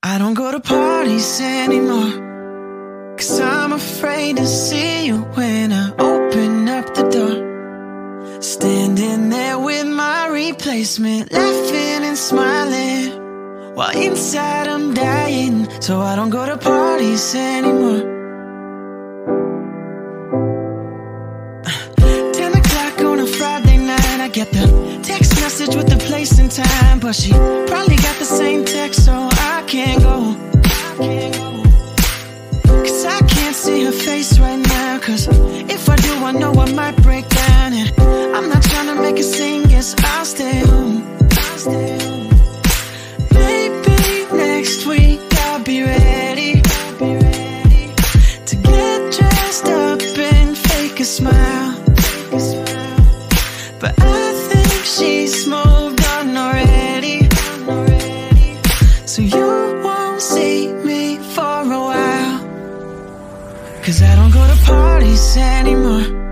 I don't go to parties anymore, 'cause I'm afraid to see you when I open up the door. Standing there with my replacement, laughing and smiling, while inside I'm dying. So I don't go to parties anymore. 10 o'clock on a Friday night, I get the text message with the place and time, but she probably got the same text, so I can't go. 'Cause I can't see her face right now, 'cause if I do, I know I might break down. And I'm not trying to make a scene, guess I'll stay home. Maybe next week I'll be ready to get dressed up and fake a smile, but I think she's moved on already. So you won't see me for a while, 'cause I don't go to parties anymore.